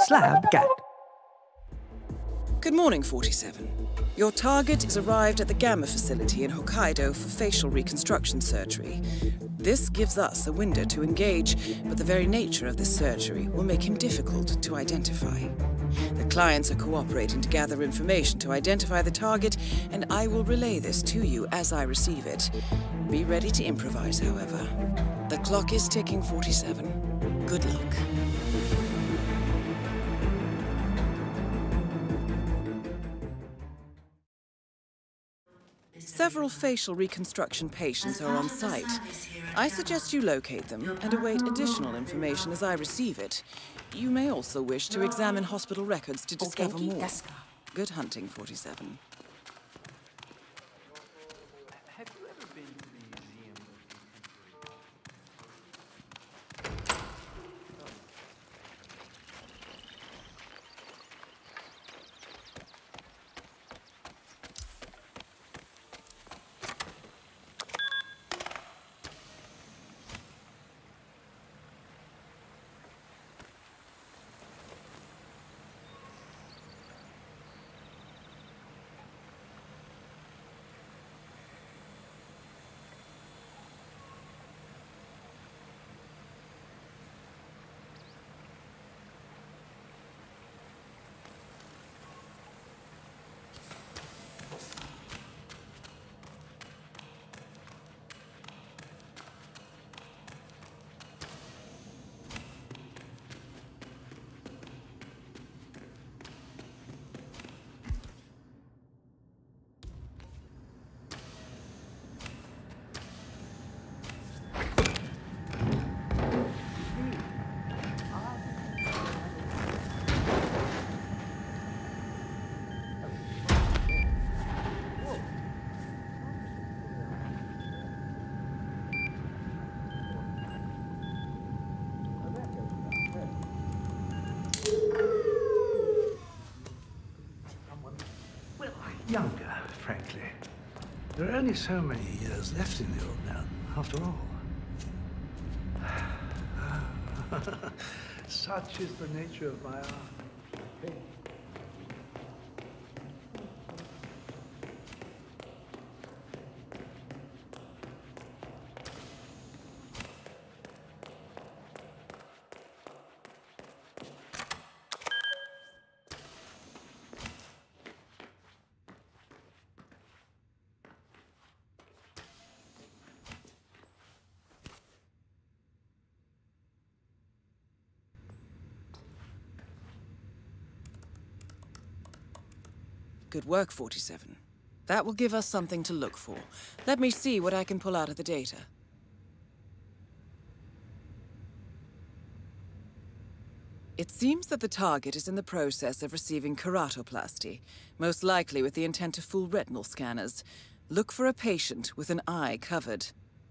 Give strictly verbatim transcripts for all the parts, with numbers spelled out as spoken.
slab cat. Good morning, forty-seven. Your target is arrived at the Gamma facility in Hokkaido for facial reconstruction surgery. This gives us a window to engage, but the very nature of this surgery will make him difficult to identify. The clients are cooperating to gather information to identify the target, and I will relay this to you as I receive it. Be ready to improvise, however. The clock is ticking, forty-seven. Good luck. Several facial reconstruction patients are on site. I suggest you locate them and await additional information as I receive it. You may also wish to examine hospital records to discover more. Good hunting, forty-seven. Have you ever been to the Museum of Younger, frankly. There are only so many years left in the old man, after all. Such is the nature of my art. Good work, forty-seven. That will give us something to look for. Let me see what I can pull out of the data. It seems that the target is in the process of receiving keratoplasty, most likely with the intent to fool retinal scanners. Look for a patient with an eye covered.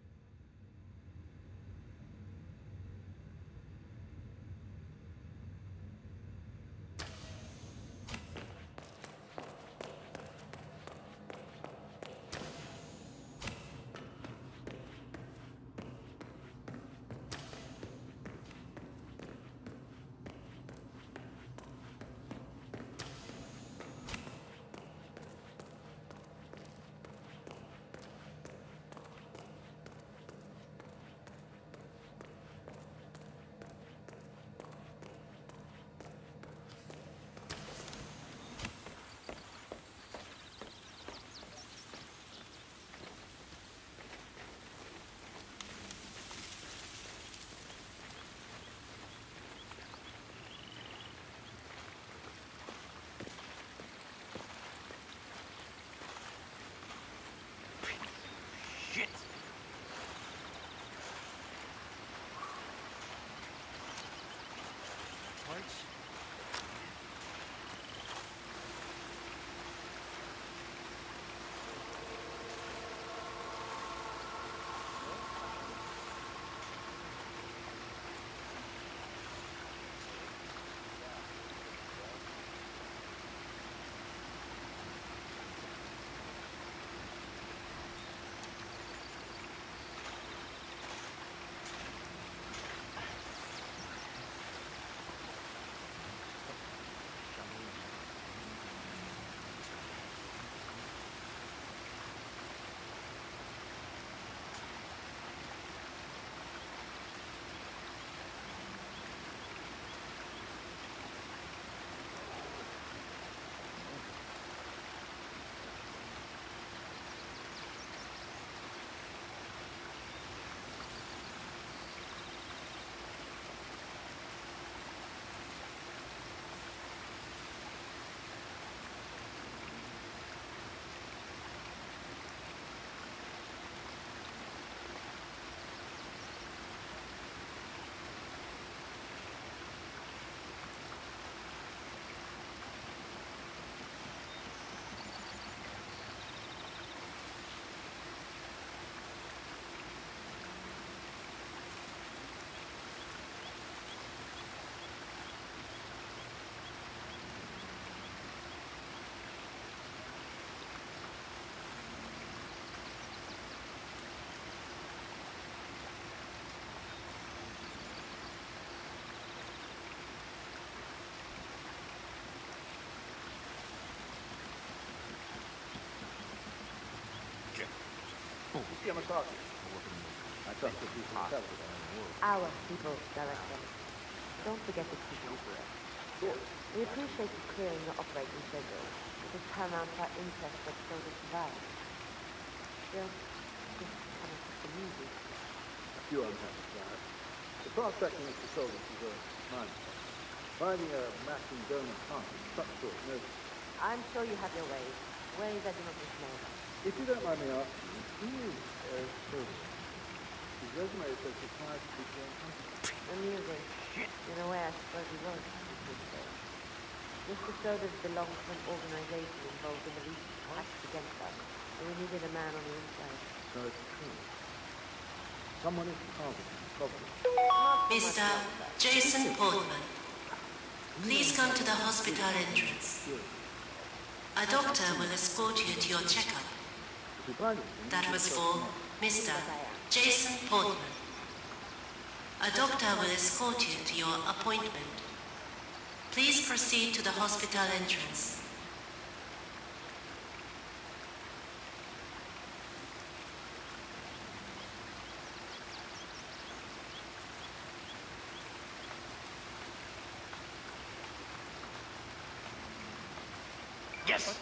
shit! Parts? I trust the people who tell us. Our people, Director. Don't forget to keep it secret. We appreciate you clearing your operating schedule. It is paramount to our interest that Soda survive. Still, this is kind of just a movie. A few unhappy guys. The prospect of Mister Solus is a mind. Finding a matching donor partner is such short notice. I'm sure you have your ways. Ways I do not dismay. If you don't mind me asking, who is uh, Solus? His resume says he's hired to be John Hunter. Amusing. In a way, I suppose he was. Mister Sodas belongs to an organization involved in the recent attacks against us, and we needed a man on the inside. So it's true. Someone is targeting the problem. Mister Jason Portman, please come to the hospital entrance. A doctor will escort you to your checkup. That was for Mister Jason Portman. A doctor will escort you to your appointment. Please proceed to the hospital entrance. Yes!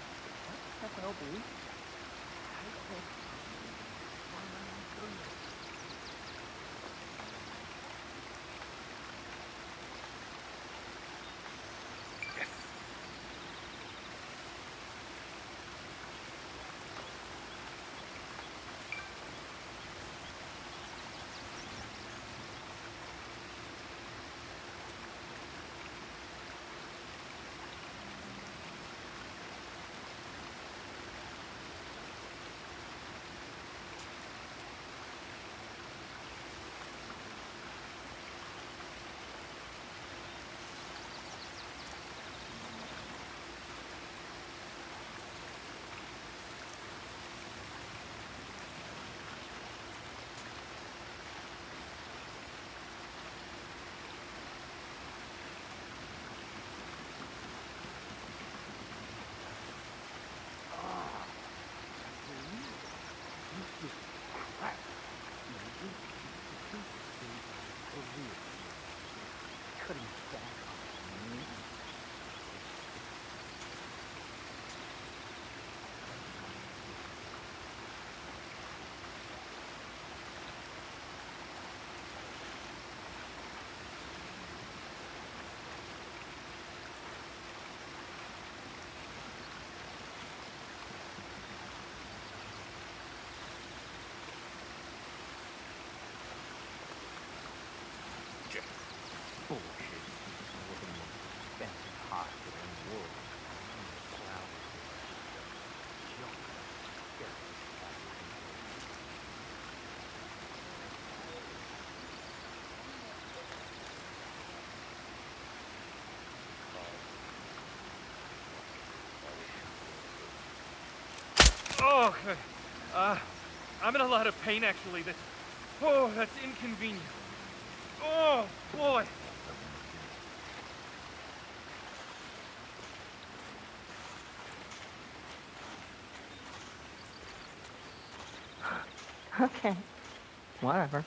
Oh, uh, I'm in a lot of pain, actually. That's, oh, that's inconvenient. Oh, boy. Okay. Whatever.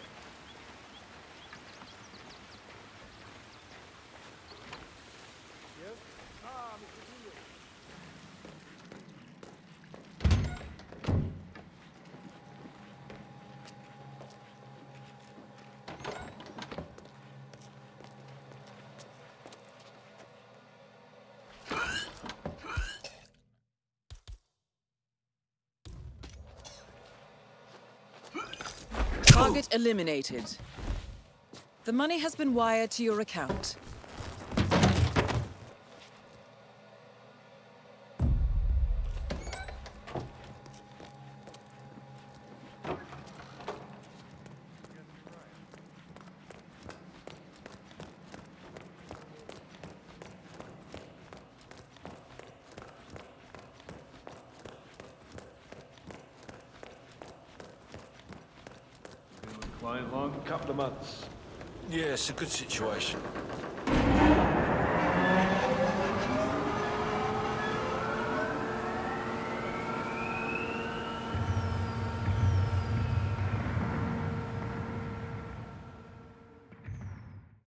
Target eliminated. The money has been wired to your account. Client long? Couple of months. Yeah, it's a good situation.